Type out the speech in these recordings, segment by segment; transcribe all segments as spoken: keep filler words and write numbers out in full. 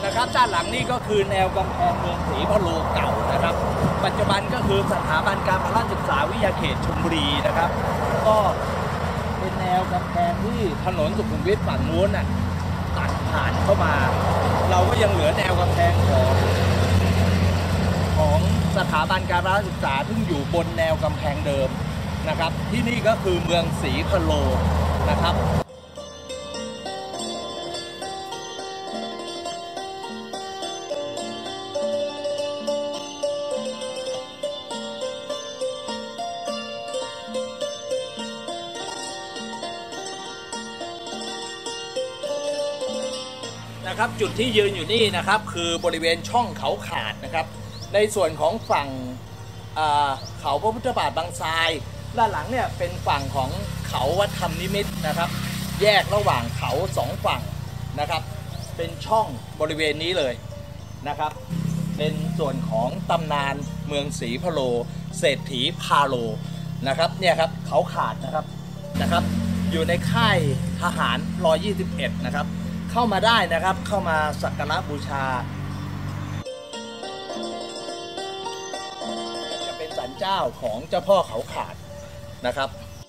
นะครับด้านหลังนี่ก็คือแนวกำแพงเมืองศรีพะโลเก่านะครับปัจจุบันก็คือสถาบันการพละศึกษาวิทยาเขตชลบุรีนะครับก็เป็นแนวกำแพงที่ถนนสุขุมวิทฝั่งนู้นน่ะตัดผ่านเข้ามาเราก็ยังเหลือแนวกำแพงของของสถาบันการพละศึกษาที่อยู่บนแนวกำแพงเดิมนะครับที่นี่ก็คือเมืองศรีพะโลนะครับนะครับจุดที่ยืนอยู่นี่นะครับคือบริเวณช่องเขาขาดนะครับในส่วนของฝั่งเขาพระพุทธบาทบางทรายด้านหลังเนี่ยเป็นฝั่งของเขาวัดธรรมนิมิตรนะครับแยกระหว่างเขาสองฝั่งนะครับเป็นช่องบริเวณนี้เลยนะครับเป็นส่วนของตำนานเมืองศรีพะโลเศรษฐีพาโลนะครับเนี่ยครับเขาขาดนะครับนะครับอยู่ในค่ายทหารหนึ่งร้อยยี่สิบเอ็ดนะครับเข้ามาได้นะครับเข้ามาสักการะบูชาจะเป็นศาลเจ้าของเจ้าพ่อเขาขาดนะครับ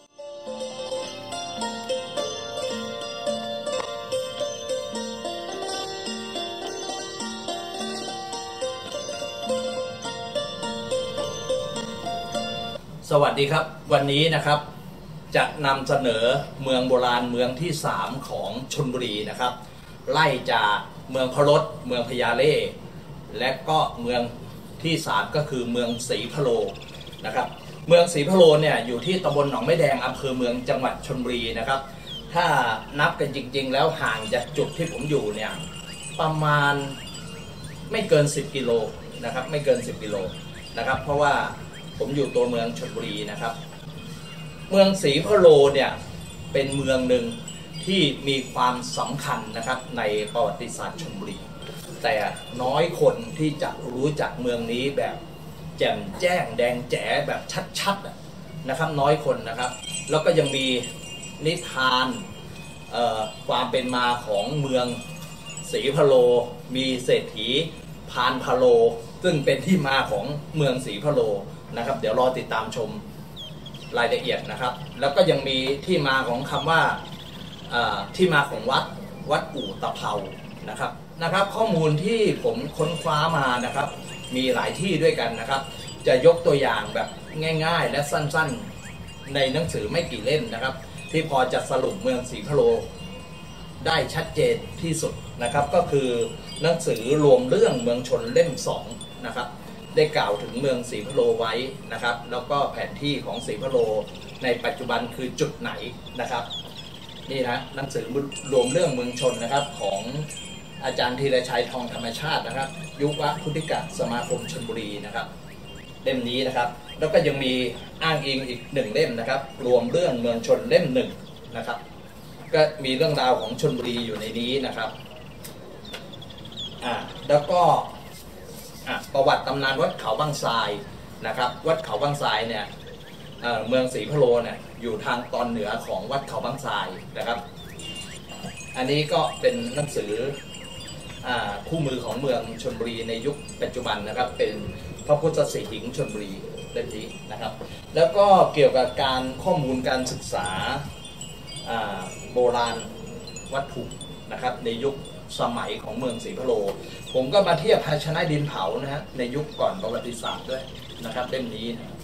สวัสดีครับวันนี้นะครับจะนำเสนอเมืองโบราณเมืองที่สามของชลบุรีนะครับไล่จากเมืองพรตเมืองพญาเล่และก็เมืองที่สามก็คือเมืองศรีพะโลนะครับเมืองศรีพะโลเนี่ยอยู่ที่ตำบลหนองไม้แดงอำเภอเมืองจังหวัดชลบุรีนะครับถ้านับกันจริงๆแล้วห่างจากจุดที่ผมอยู่เนี่ยประมาณไม่เกินสิบกิโลนะครับไม่เกินสิบกิโลนะครับเพราะว่าผมอยู่ตัวเมืองชลบุรีนะครับเมืองศรีพะโลเนี่ยเป็นเมืองหนึ่งที่มีความสำคัญนะครับในประวัติศาสตร์ชลบุรีแต่น้อยคนที่จะรู้จักเมืองนี้แบบแจ่มแจ้งแดงแจ๋แบบชัดๆนะครับน้อยคนนะครับแล้วก็ยังมีนิทานความเป็นมาของเมืองศรีพะโลมีเศรษฐีพานพะโลซึ่งเป็นที่มาของเมืองศรีพะโลนะครับเดี๋ยวรอติดตามชมรายละเอียดนะครับแล้วก็ยังมีที่มาของคำว่าที่มาของวัดวัดอู่ตะเภานะครับนะครับข้อมูลที่ผมค้นคว้ามานะครับมีหลายที่ด้วยกันนะครับจะยกตัวอย่างแบบง่ายๆและสั้นๆในหนังสือไม่กี่เล่มนะครับที่พอจะสรุปเมืองศรีพะโลได้ชัดเจนที่สุดนะครับก็คือหนังสือรวมเรื่องเมืองชนเล่มสองนะครับได้กล่าวถึงเมืองศรีพะโลไว้นะครับแล้วก็แผนที่ของศรีพะโลในปัจจุบันคือจุดไหนนะครับนี่นะหนังสือรวมเรื่องเมืองชนนะครับของอาจารย์ธีรชัยทองธรรมชาตินะครับยุวพุทธิกสมาคมชลบุรีนะครับเล่มนี้นะครับแล้วก็ยังมีอ้างอิงอีกหนึ่งเล่มนะครับรวมเรื่องเมืองชนเล่มหนึ่งนะครับก็มีเรื่องราวของชลบุรีอยู่ในนี้นะครับอ่าแล้วก็ประวัติตำนานวัดเขาบางทรายนะครับวัดเขาบางทรายเนี่ยเ, เมืองศรีพะโลเนี่ยอยู่ทางตอนเหนือของวัดเขาบางทรายนะครับอันนี้ก็เป็นหนังสือคู่มือของเมืองชลบุรีในยุคปัจจุบันนะครับเป็นพระพุทธสิหิงค์ชลบุรีเล่มนี้นะครับแล้วก็เกี่ยวกับการข้อมูลการศึกษาโบราณวัตถุนะครับในยุคสมัยของเมืองศรีพะโลผมก็มาเทียบภาชนะดินเผานะฮะในยุคก่อนประวัติศาสตร์ด้วยนะครับเล่มนี้นะ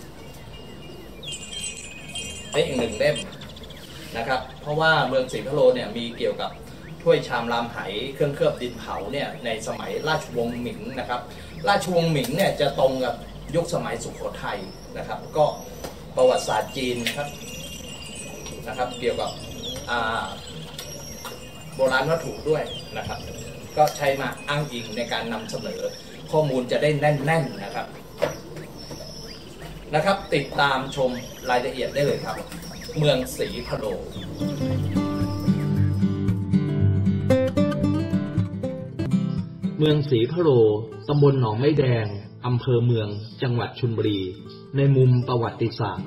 เป็นอีกหนึ่งเล่มนะครับเพราะว่าเมืองศรีพะโลเนี่ยมีเกี่ยวกับถ้วยชามรามไหเครื่องเคลือบดินเผาเนี่ยในสมัยราชวงศ์หมิงนะครับราชวงศ์หมิงเนี่ยจะตรงกับยุคสมัยสุโขทัยนะครับก็ประวัติศาสตร์จีนนะครับนะครับเกี่ยวกับโบราณวัตถุด้วยนะครับก็ใช้มาอ้างอิงในการนำเสนอข้อมูลจะได้แน่นๆนะครับนะครับติดตามชมรายละเอียดได้เลยครับเมืองศรีพะโลเมืองศรีพะโลตำบลหนองไม้แดงอำเภอเมืองจังหวัดชลบุรีในมุมประวัติศาสตร์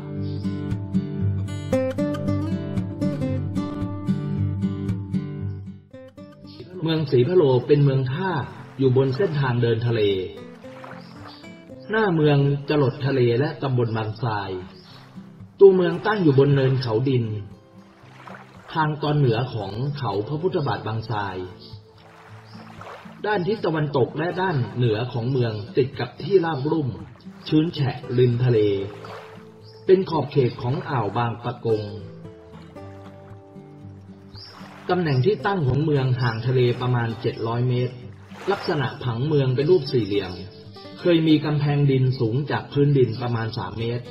เมืองศรีพะโลเป็นเมืองท่าอยู่บนเส้นทางเดินทะเลหน้าเมืองจรดทะเลและตำบลบางทรายตัวเมืองตั้งอยู่บนเนินเขาดินทางตอนเหนือของเขาพระพุทธบาทบางทรายด้านทิศตะวันตกและด้านเหนือของเมืองติดกับที่ราบลุ่มชื้นแฉะริมทะเลเป็นขอบเขตของอ่าวบางปะกงตำแหน่งที่ตั้งของเมืองห่างทะเลประมาณเจ็ดร้อยเมตรลักษณะผังเมืองเป็นรูปสี่เหลี่ยมเคยมีกำแพงดินสูงจากพื้นดินประมาณสามเมตร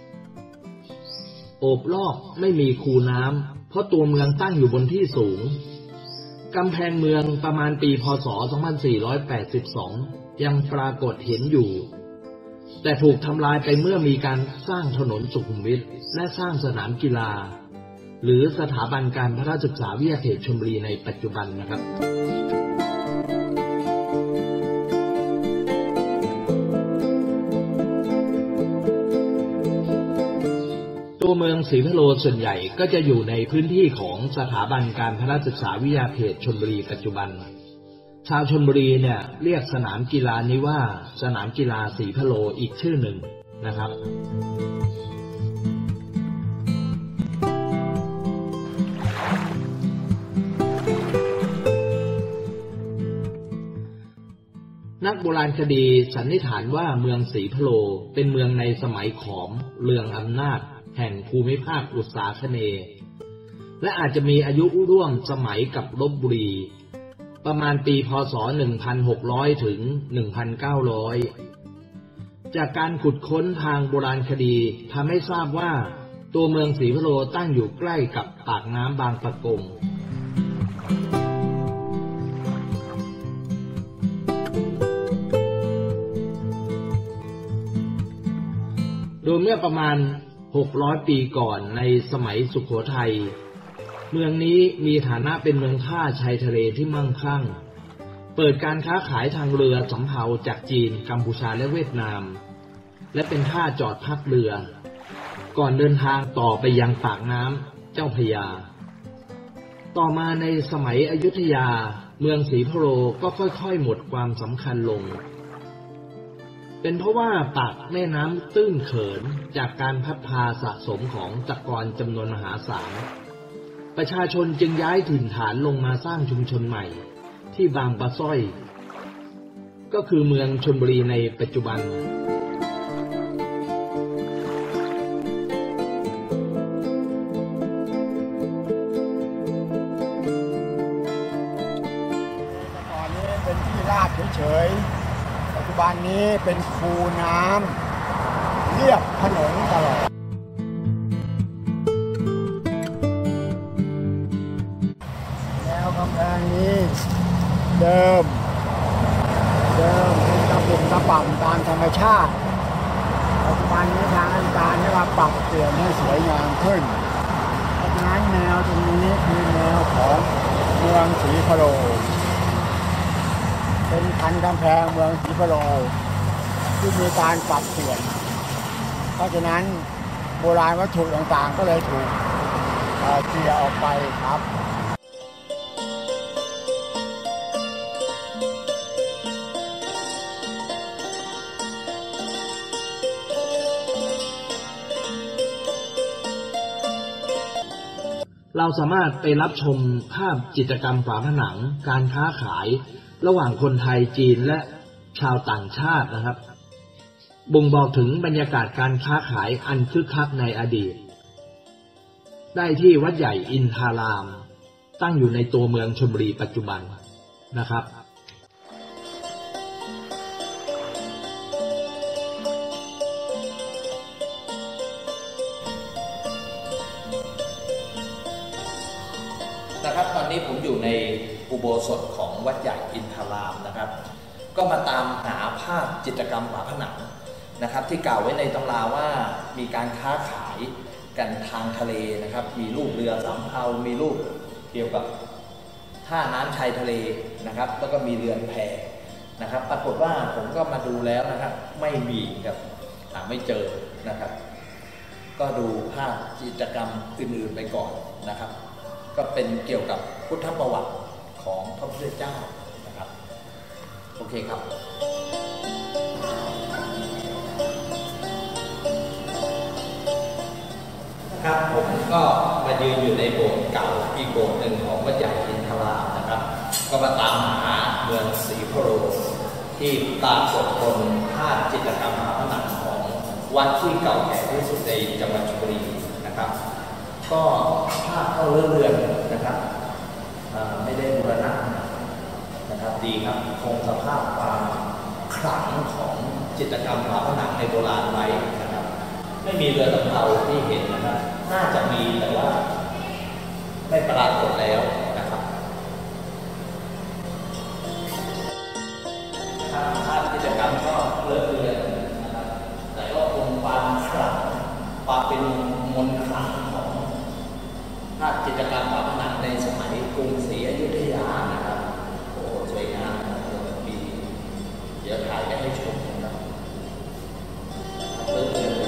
โอบรอบไม่มีคูน้ำเพราะตัวเมืองตั้งอยู่บนที่สูงกำแพงเมืองประมาณปีพ.ศ. สองพันสี่ร้อยแปดสิบสองยังปรากฏเห็นอยู่แต่ถูกทำลายไปเมื่อมีการสร้างถนนสุขุมวิทและสร้างสนามกีฬาหรือสถาบันการพระศึกษาวิทยาเขตชลบุรีในปัจจุบันนะครับตัวเมืองศรีพะโลส่วนใหญ่ก็จะอยู่ในพื้นที่ของสถาบันการพระศึกษาวิทยาเขตชลบุรีปัจจุบันชาวชลบุรีเนี่ยเรียกสนามกีฬานี้ว่าสนามกีฬาศรีพะโลอีกชื่อหนึ่งนะครับนักโบราณคดีสันนิษฐานว่าเมืองศรีพะโลเป็นเมืองในสมัยขอมเรืองอำนาจแห่งภูมิภาคอุษาคเนย์และอาจจะมีอายุร่วมสมัยกับลพบุรีประมาณปีพ.ศ. หนึ่งพันหกร้อยถึงหนึ่งพันเก้าร้อยจากการขุดค้นทางโบราณคดีทำให้ทราบว่าตัวเมืองศรีพะโลตั้งอยู่ใกล้กับปากน้ำบางปะกงโดยเมื่อประมาณหกร้อยปีก่อนในสมัยสุโขทัยเมืองนี้มีฐานะเป็นเมืองท่าชายทะเลที่มั่งคั่งเปิดการค้าขายทางเรือสำเภาจากจีนกัมพูชาและเวียดนามและเป็นท่าจอดพักเรือก่อนเดินทางต่อไปยังปากน้ำเจ้าพระยาต่อมาในสมัยอยุธยาเมืองศรีพะโลก็ค่อยๆหมดความสำคัญลงเป็นเพราะว่าปากแม่น้ำตื้นเขินจากการพัดพาสะสมของตะกอนจำนวนมหาศาลประชาชนจึงย้ายถิ่นฐานลงมาสร้างชุมชนใหม่ที่บางปะสร้อยก็คือเมืองชลบุรีในปัจจุบันตอนนี้เป็นที่ราบเฉยๆปัจจุบันนี้เป็นคูน้ำเรียบถนนตลอดแล้วกำแพงนี้เดิมเดิมเป็นตะปุ่มตะป่ำตามธรรมชาติปัจจุบันนี้ทางราชการได้มาปรับเปลี่ยนให้สวยงามขึ้นเพราะฉะนั้นแนวตรงนี้คือแนวของเมืองศรีพะโลเป็นคันกำแพงเมืองศรีพะโลที่มีการปรับเปลี่ยนเพราะฉะนั้นโบราณวัตถุต่างๆก็เลยถูกเคลียร์ออกไปครับเราสามารถไปรับชมภาพจิตรกรรมฝาผนังการค้าขายระหว่างคนไทยจีนและชาวต่างชาตินะครับบ่งบอกถึงบรรยากาศการค้าขายอันคึกคักในอดีตได้ที่วัดใหญ่อินทารามตั้งอยู่ในตัวเมืองชลบุรีปัจจุบันนะครับนะครับตอนนี้ผมอยู่ในอุโบสถของวัดใหญ่อินทารามนะครับก็มาตามหาภาพจิตรกรรมฝาผนังนะครับที่กล่าวไว้ในตำราว่ามีการค้าขายกันทางทะเลนะครับมีรูปเรือสำเภามีรูปเกี่ยวกับท่าน้ำชายทะเลนะครับแล้วก็มีเรือนแพนะครับปรากฏว่าผมก็มาดูแล้วนะครับไม่มีครับหาไม่เจอนะครับก็ดูภาพจิตรกรรมอื่นๆไปก่อนนะครับก็เป็นเกี่ยวกับพุทธประวัติของพระพุทธเจ้านะครับโอเคเคครับครับผมก็มายืนอยู่ในโบสถ์เก่าอีกโบสถ์หนึ่งของวัดใหญ่อินทรามนะครับก็มาตามหาเมืองศรีโพโรที่ปรากฏบนภาพจิตรกรรมฝาผนังของวัดที่เก่าแก่ที่สุดในจังหวัดชลบุรีนะครับก็ภาพก็เลื่อนๆนะครับไม่ได้บูรณะนะครับดีครับคงสภาพความขลังของจิตรกรรมฝาผนังในโบราณไว้นะครับไม่มีเรือสำเภาที่เห็นนะครับน่าจะมีแต่ว่าไม่ปรากฏแล้วนะครับภาพกิจกรรมก็เลื่อนๆนะครับแต่ก็คงความขลังความเป็นมนต์ขลังของภาพกิจกรรมฝาผนังในสมัยกรุงศรีอยุธยานะครับโอ้สวยงามมีเดี๋ยวถ่ายให้ชมนะครับเลื่อนๆ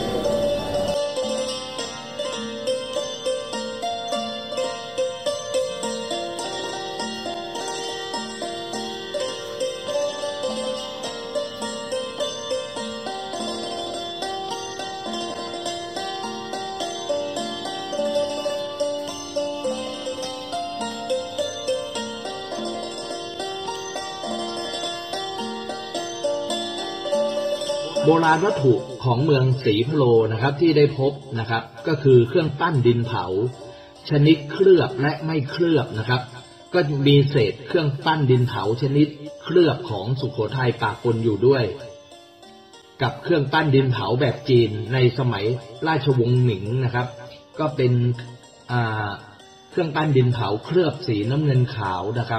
โบราณวัตถุของเมืองศรีพะโลนะครับที่ได้พบนะครับก็คือเครื่องปั้นดินเผาชนิดเคลือบและไม่เคลือบนะครับก็มีเศษเครื่องปั้นดินเผาชนิดเคลือบของสุโขทัยปะปนอยู่ด้วยกับเครื่องปั้นดินเผาแบบจีนในสมัยราชวงศ์หมิงนะครับก็เป็นอ่าเครื่องปั้นดินเผาเคลือบสีน้ำเงินขาวนะครับ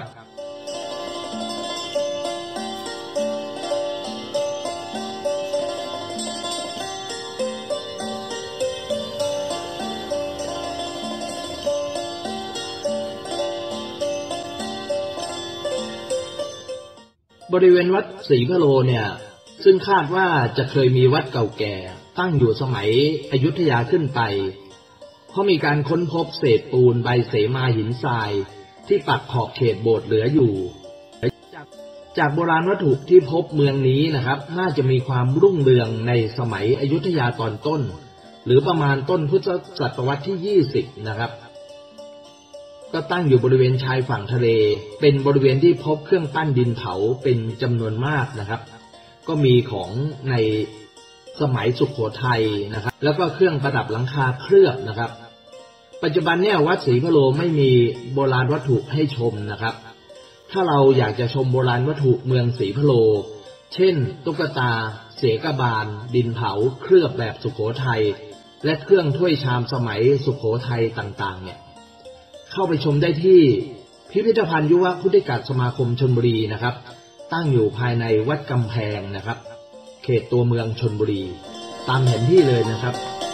บริเวณวัดศรีพะโลเนี่ยซึ่งคาดว่าจะเคยมีวัดเก่าแก่ตั้งอยู่สมัยอยุธยาขึ้นไปเพราะมีการค้นพบเศษปูนใบเสมาหินทรายที่ปักขอบเขตโบสถ์เหลืออยู่จากจากโบราณวัตถุที่พบเมืองนี้นะครับน่าจะมีความรุ่งเรืองในสมัยอยุธยาตอนต้นหรือประมาณต้นพุทธศตวรรษที่ยี่สิบนะครับก็ตั้งอยู่บริเวณชายฝั่งทะเลเป็นบริเวณที่พบเครื่องปั้นดินเผาเป็นจำนวนมากนะครับก็มีของในสมัยสุโขทัยนะครับแล้วก็เครื่องประดับหลังคาเคลือบนะครับปัจจุบันเนี่ยวัดศรีพะโลไม่มีโบราณวัตถุให้ชมนะครับถ้าเราอยากจะชมโบราณวัตถุเมืองศรีพะโลเช่นตุ๊กตาเสกบาลดินเผาเคลือบแบบสุโขทัยและเครื่องถ้วยชามสมัยสุโขทัยต่างๆเนี่ยเข้าไปชมได้ที่พิพิธภัณฑ์ยุวพุทธิกัสสมาคมชลบุรีนะครับตั้งอยู่ภายในวัดกำแพงนะครับเขตตัวเมืองชลบุรีตามแผนที่เลยนะครับ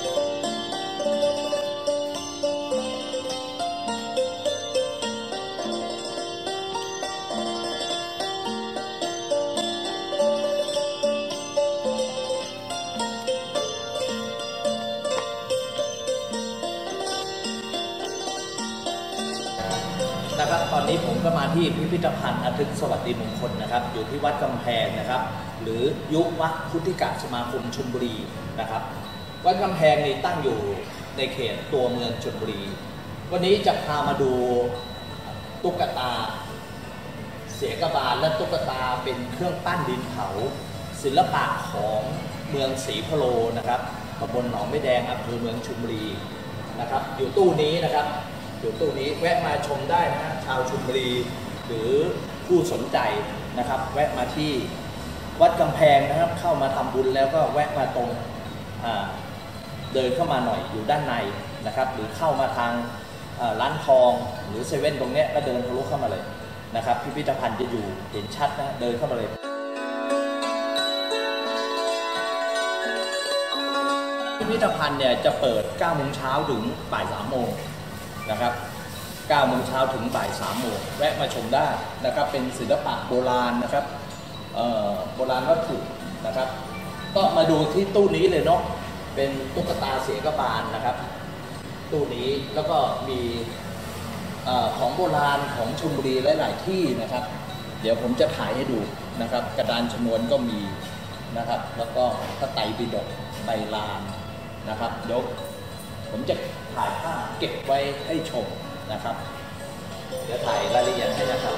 นะครับตอนนี้ผมก็มาที่พิพิธภัณฑ์อทึกสวัสดิมงคลนะครับอยู่ที่วัดกำแพงนะครับหรือยุวพุทธิกัสสมาคมชลบุรีนะครับวัดกำแพงนี่ตั้งอยู่ในเขตตัวเมืองชลบุรีวันนี้จะพามาดูตุ๊กตาเสกบาลและตุ๊กตาเป็นเครื่องปั้นดินเผาศิลปะของเมืองศรีพะโลนะครับตำบลหนองไม่แดงอำเภอเมืองชลบุรีนะครับอยู่ตู้นี้นะครับอยู่ตู้นี้แวะมาชมได้นะชาวชลบุรีหรือผู้สนใจนะครับแวะมาที่วัดกำแพงนะครับเข้ามาทำบุญแล้วก็แวะมาตรงเดินเข้ามาหน่อยอยู่ด้านในนะครับหรือเข้ามาทางร้านทองหรือเซเว่นตรงนี้ก็เดินทะลุเข้ามาเลยนะครับพิพิธภัณฑ์จะอยู่เห็นชัดนะเดินเข้ามาเลยพิพิธภัณฑ์เนี่ยจะเปิดเก้าโมงเช้าถึงบ่ายสามโมงนะครับเก้าโมงเช้าถึงบ่ายสามโมงแวะมาชมได้นะครับเป็นศิลปะโบราณนะครับโบราณวัตถุนะครับก็มาดูที่ตู้นี้เลยเนาะเป็นตุ๊กตาเสกบาลนะครับตู้นี้แล้วก็มีของโบราณของชลบุรีหลายๆที่นะครับเดี๋ยวผมจะถ่ายให้ดูนะครับ กระดานชนวนก็มีนะครับแล้วก็พระไตรปิฎกไตรลานนะครับเดี๋ยวผมจะถ่ายภาพเก็บไว้ให้ชมนะครับเดี๋ยวถ่ายรายละเอียดให้นะครับ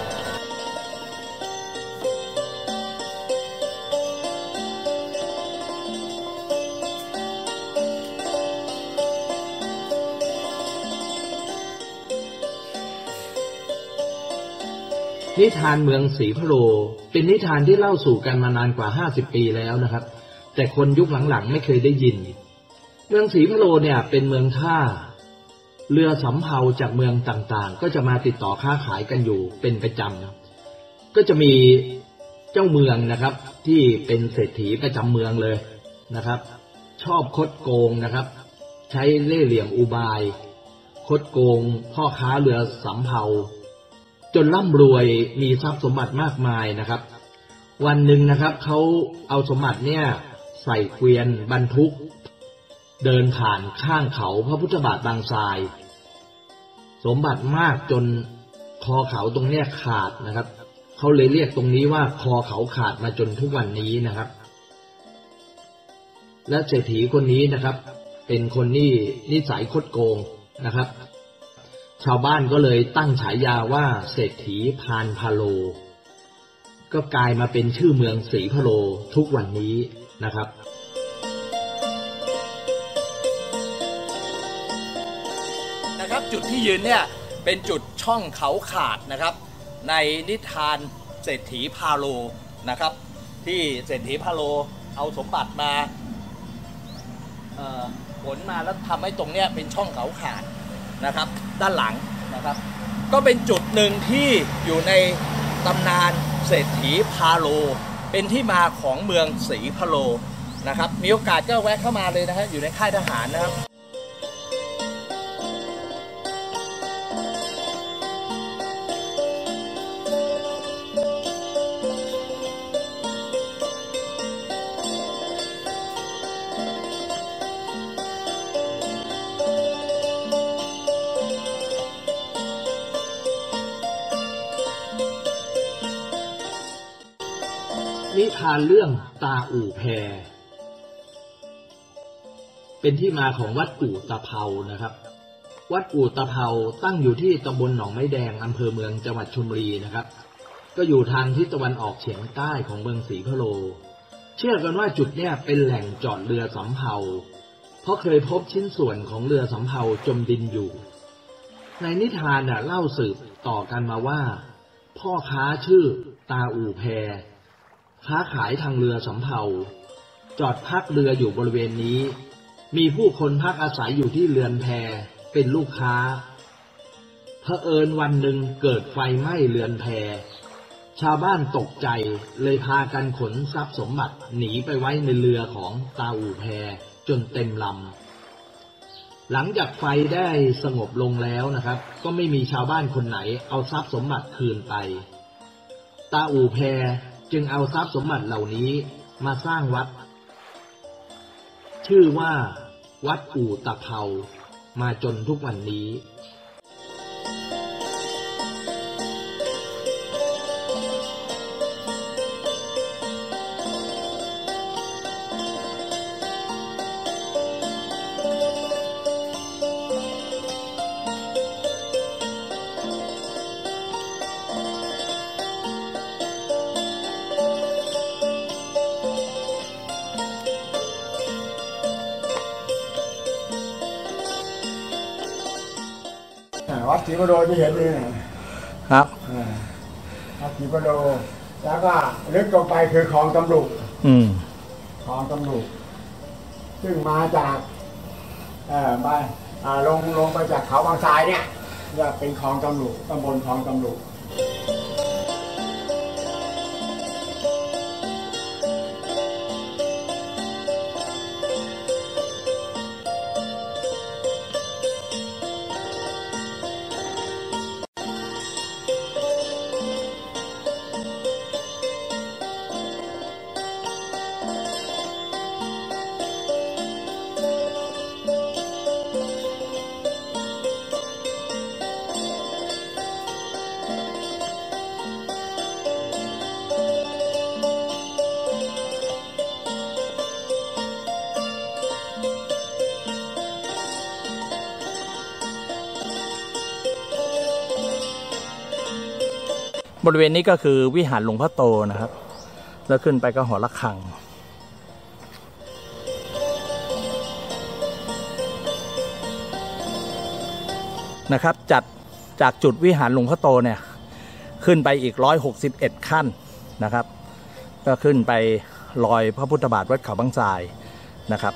นิทานเมืองศรีพะโลเป็นนิทานที่เล่าสู่กันมานานกว่าห้าสิบปีแล้วนะครับแต่คนยุคหลังๆไม่เคยได้ยินเมืองศรีพะโลเนี่ยเป็นเมืองท่าเรือสำเภาจากเมืองต่างๆก็จะมาติดต่อค้าขายกันอยู่เป็นประจำก็จะมีเจ้าเมืองนะครับที่เป็นเศรษฐีประจำเมืองเลยนะครับชอบคดโกงนะครับใช้เล่ห์เหลี่ยมอุบายคดโกงพ่อค้าเรือสำเภาจนร่ำรวยมีทรัพย์สมบัติมากมายนะครับวันหนึ่งนะครับเขาเอาสมบัติเนี่ยใส่เกวียนบรรทุกเดินผ่านข้างเขาพระพุทธบาทบางทรายสมบัติมากจนคอเขาตรงเนี้ยขาดนะครับเขาเลยเรียกตรงนี้ว่าคอเขาขาดมาจนทุกวันนี้นะครับและเศรษฐีคนนี้นะครับเป็นคนที่นิสัยคดโกงนะครับชาวบ้านก็เลยตั้งฉายาว่าเศรษฐีพานพาโลก็กลายมาเป็นชื่อเมืองศรีพะโลทุกวันนี้นะครับนะครับจุดที่ยืนเนี่ยเป็นจุดช่องเขาขาดนะครับในนิทานเศรษฐีพาโลนะครับที่เศรษฐีพาโลเอาสมบัติมาขนมาแล้วทำให้ตรงเนี้ยเป็นช่องเขาขาดนะครับด้านหลังนะครับก็เป็นจุดหนึ่งที่อยู่ในตำนานเศรษฐีพาโลเป็นที่มาของเมืองศรีพะโลนะครับมีโอกาสก็แวะเข้ามาเลยนะฮะอยู่ในค่ายทหารนะครับนิทานเรื่องตาอู่แพเป็นที่มาของวัดอู่ตะเภานะครับวัดอู่ตะเภาตั้งอยู่ที่ตำบลหนองไม้แดงอำเภอเมืองจังหวัดชลบุรีนะครับก็อยู่ทางทิศตะวันออกเฉียงใต้ของเมืองศรีพะโลเชื่อกันว่าจุดเนี้ยเป็นแหล่งจอดเรือสำเภาเพราะเคยพบชิ้นส่วนของเรือสำเภาจมดินอยู่ในนิทานน่ะเล่าสืบต่อกันมาว่าพ่อค้าชื่อตาอู่แพค้าขายทางเรือสำเภาจอดพักเรืออยู่บริเวณนี้มีผู้คนพักอาศัยอยู่ที่เรือนแพเป็นลูกค้าเผอิญวันหนึ่งเกิดไฟไหม้เรือนแพชาวบ้านตกใจเลยพากันขนทรัพย์สมบัติหนีไปไว้ในเรือของตาอู่แพจนเต็มลำหลังจากไฟได้สงบลงแล้วนะครับก็ไม่มีชาวบ้านคนไหนเอาทรัพย์สมบัติคืนไปตาอู่แพจึงเอาทรัพย์สมบัติเหล่านี้มาสร้างวัดชื่อว่าวัดอู่ตะเภามาจนทุกวันนี้วัดศรีพะโลที่เห็นนี่ครับวัดศรีพะโลแล้วก็ลึกลงไปคือคลองตำรุอืมคลองตำรุซึ่งมาจากเอ่อไปอ่าลงลงไปจากเขาบางทรายเนี่ยจะเป็นคลองตำรุตำบลคลองตำรุบริเวณนี้ก็คือวิหารหลวงพ่อโตนะครับแล้วขึ้นไปก็หอระฆังนะครับจัดจากจุดวิหารหลวงพ่อโตเนี่ยขึ้นไปอีกหนึ่งร้อยหกสิบเอ็ดขั้นนะครับก็ขึ้นไปลอยพระพุทธบาทวัดเขาบางทรายนะครับ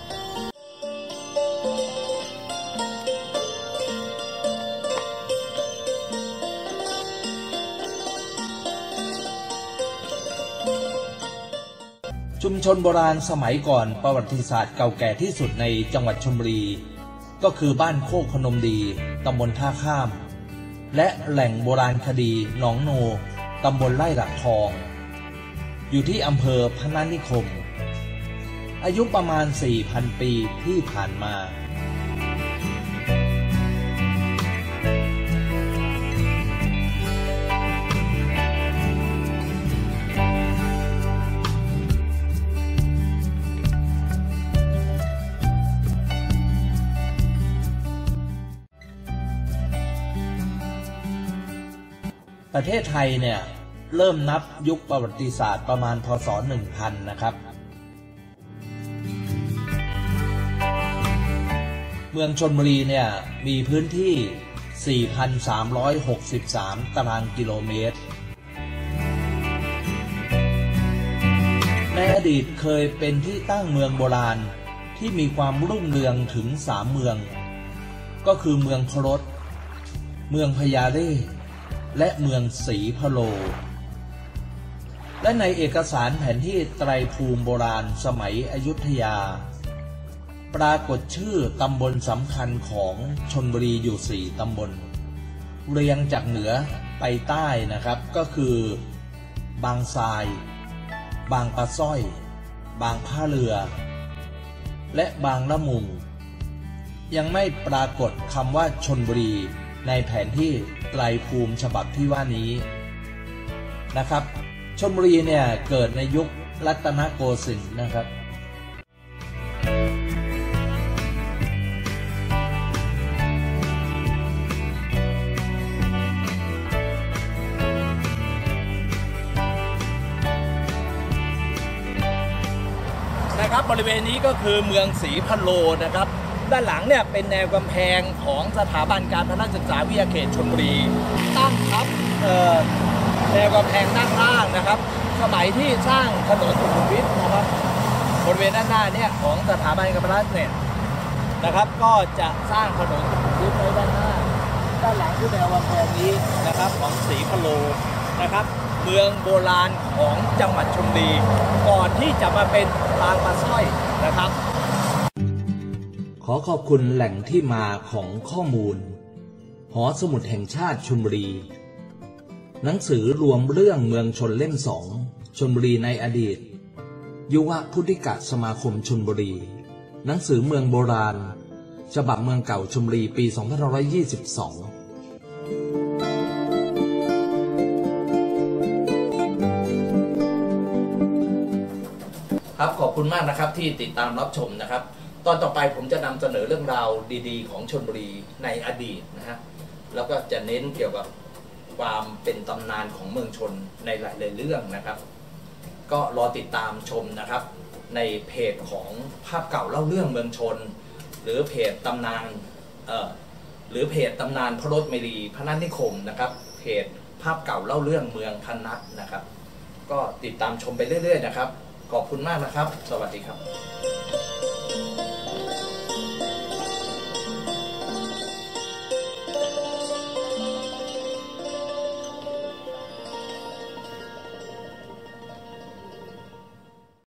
ชุมชนโบราณสมัยก่อนประวัติศาสตร์เก่าแก่ที่สุดในจังหวัดชลบุรีก็คือบ้านโคกพนมดีตำบลท่าข้ามและแหล่งโบราณคดีหนองโนตำบลไร่หลักทองอยู่ที่อำเภอพนัสนิคมอายุประมาณ สี่พัน ปีที่ผ่านมาประเทศไทยเนี่ยเริ่มนับยุคประวัติศาสตร์ประมาณพ.ศ. หนึ่งพัน นะครับเมืองชลบุรีเนี่ยมีพื้นที่ สี่พันสามร้อยหกสิบสาม ตารางกิโลเมตรในอดีตเคยเป็นที่ตั้งเมืองโบราณที่มีความรุ่งเรืองถึงสามเมืองก็คือเมืองพรตเมืองพญาเร่และเมืองศรีพะโลและในเอกสารแผนที่ไตรภูมิโบราณสมัยอยุธยาปรากฏชื่อตำบลสำคัญของชลบุรีอยู่สี่ตำบลเรียงจากเหนือไปใต้นะครับก็คือบางทรายบางปะสร้อยบางท่าเรือและบางละมุงยังไม่ปรากฏคำว่าชลบุรีในแผนที่ไตรภูมิฉบับที่ว่านี้นะครับชลบุรีเนี่ยเกิดในยุครัตนโกสินทร์นะครับนะครับบริเวณนี้ก็คือเมืองศรีพะโลนะครับด้านหลังเนี่ยเป็นแนวกำแพงของสถาบันการพัฒนาศึกษาวิทยาเขตชลบุรีตั้งทับแนวกำแพงด้านล่างนะครับสมัยที่สร้างถนนสุขุมวิทนะครับบริเวณด้านหน้าเนี่ยของสถาบันการพัฒนาเนี่ยนะครับก็จะสร้างถนนสุขุมวิทไว้ด้านหน้าด้านหลังคือแนวกำแพงนี้นะครับของศรีพะโลนะครับเมืองโบราณของจังหวัดชลบุรีก่อนที่จะมาเป็นบางปะสร้อยนะครับขอขอบคุณแหล่งที่มาของข้อมูลหอสมุดแห่งชาติชลบุรีหนังสือรวมเรื่องเมืองชนเล่มสองชลบุรีในอดีตยุวพุทธิกสมาคมชลบุรีหนังสือเมืองโบราณฉบับเมืองเก่าชลบุรีปี สองพันห้าร้อยยี่สิบสองครับขอบคุณมากนะครับที่ติดตามรับชมนะครับตอนต่อไปผมจะนำเสนอเรื่องราวดีๆของชลบุรีในอดีตนะฮะแล้วก็จะเน้นเกี่ยวกับความเป็นตำนานของเมืองชนในหลายๆเรื่องนะครับก็รอติดตามชมนะครับในเพจของภาพเก่าเล่าเรื่องเมืองชนหรือเพจตำนานเอ่อหรือเพจตำนานพระรถเมรีพนัสนิคมนะครับเพจภาพเก่าเล่าเรื่องเมืองพนัสนะครับก็ติดตามชมไปเรื่อยๆนะครับขอบคุณมากนะครับสวัสดีครับ